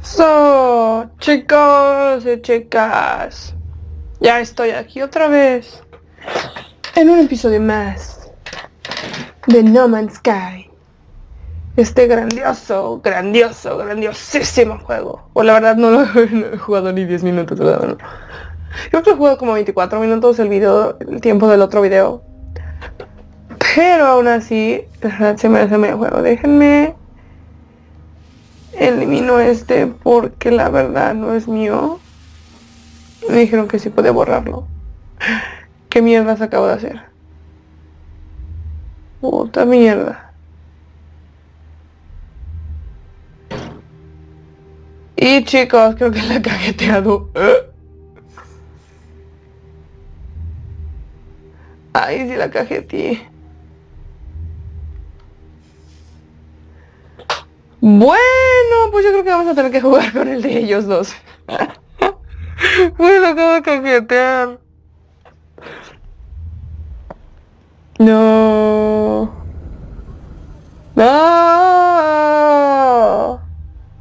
Chicos y chicas, ya estoy aquí otra vez en un episodio más de No Man's Sky. Este grandiosísimo juego. Pues la verdad no he jugado ni 10 minutos, ¿verdad? No. Creo que he jugado como 24 minutos el tiempo del otro video. Pero aún así, la verdad se me hace medio juego. Déjenme elimino este porque la verdad no es mío. Me dijeron que sí podía borrarlo. ¿Qué mierdas acabo de hacer? Puta mierda. Y chicos, creo que la he cajeteado. Ay, sí la cajeteé. Bueno, pues yo creo que vamos a tener que jugar con el de ellos dos. Bueno, acabo de cajetear. No. No.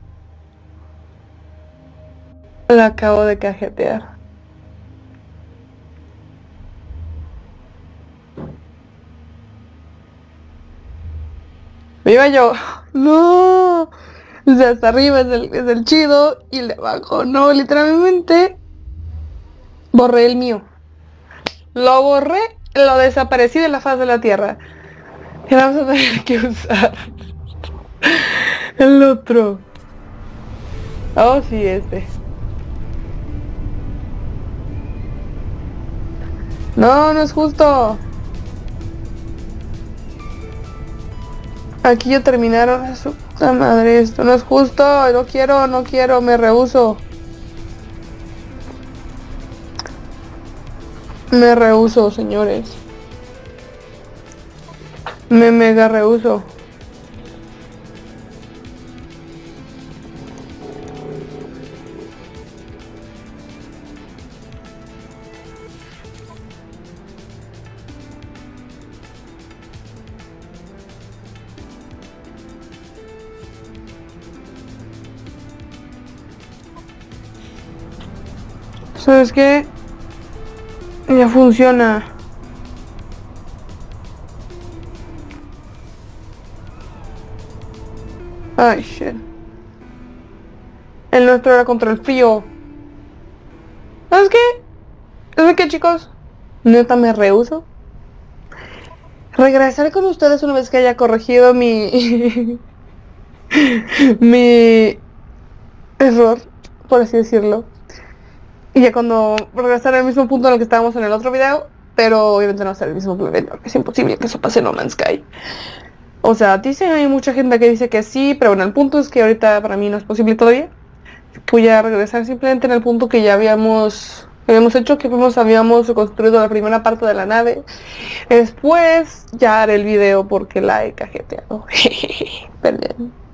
La acabo de cajetear. ¡Viva yo! ¡No! O sea, hasta arriba es el chido y el de abajo no, literalmente borré el mío. Lo borré, lo desaparecí de la faz de la tierra. Y ahora vamos a tener que usar el otro. Oh, sí, este. No, no es justo. Aquí ya terminaron a su puta madre, esto no es justo, no quiero, me rehúso. Me rehúso, señores. Me mega rehúso. ¿Sabes qué? Ya funciona. Ay, shit. El nuestro era contra el frío. ¿Sabes qué? ¿Sabes qué, chicos? Neta me rehúso. Regresaré con ustedes una vez que haya corregido mi... mi error, por así decirlo. Y ya cuando regresaré al mismo punto en el que estábamos en el otro video, pero obviamente no va a ser el mismo planeta, es imposible que eso pase en No Man's Sky. O sea, hay mucha gente que dice que sí, pero bueno, el punto es que ahorita para mí no es posible todavía. Voy a regresar simplemente en el punto que ya habíamos hecho, que habíamos construido la primera parte de la nave. Después ya haré el video porque la he cajeteado. Perdón.